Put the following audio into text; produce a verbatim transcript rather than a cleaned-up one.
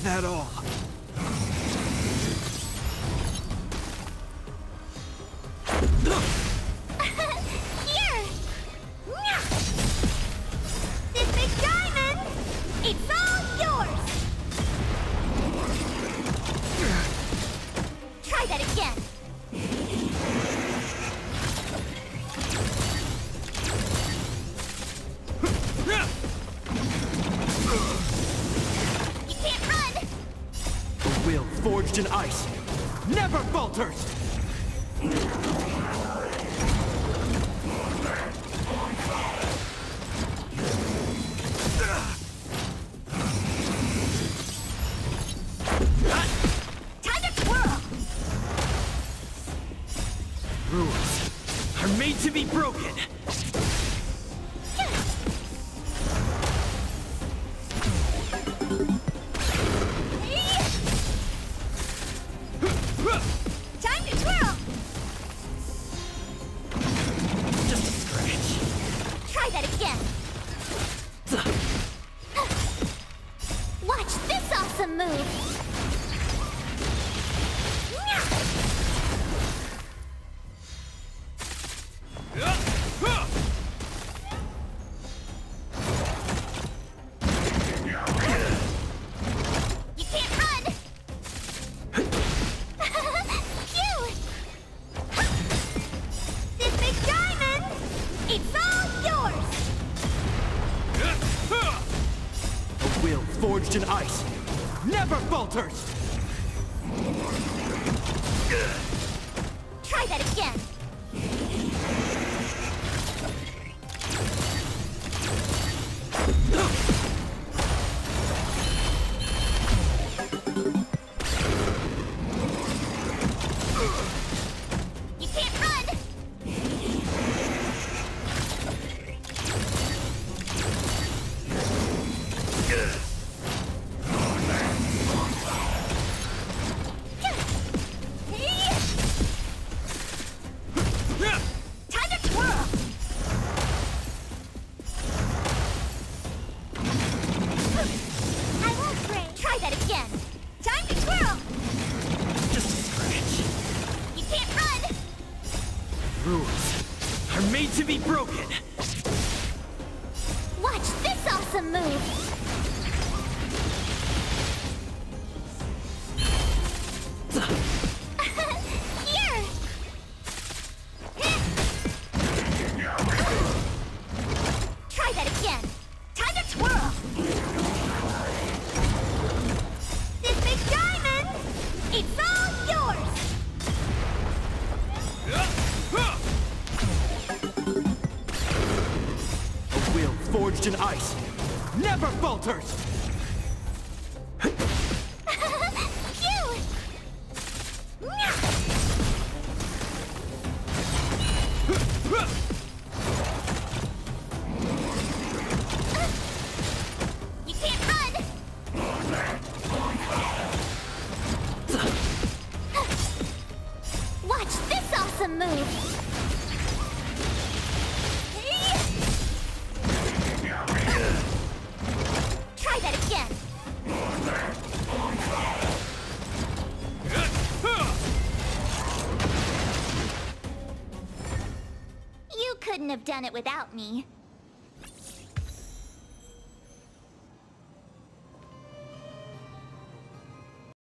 at all. Here! This big diamond! It's all yours! Try that again! You can't run! The will forged in ice never falters! Time to twirl! Rules are made to be broken! Time to twirl! Just a scratch. Try that again! Watch this awesome move! You can't run! Phew! This big diamond! It's all yours! A will forged in ice never falters! Try that again! You can't run! Time to twirl! I won't break. Try that again. Time to twirl! Just a scratch. You can't run! Rules are made to be broken! Watch this awesome move! Here! Try that again! Time to twirl! This big diamond! It's all yours! A will forged in ice never falters! Phew! You can't run! Watch this awesome move! Try that again! You couldn't have done it without me.